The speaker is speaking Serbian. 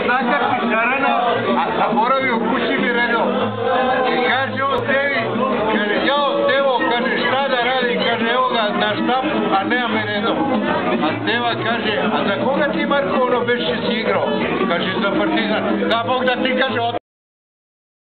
zakači šarana, a boravi u kući mi redao. I kaže on Stevi, kaže, jao Stevo, kaže, šta da radi, kaže, evo ga na štapu, a nema me redao. A Steva kaže, a za koga ti Marko ono već si igrao? Kaže, za Partizan. Da Bog da ti kaže,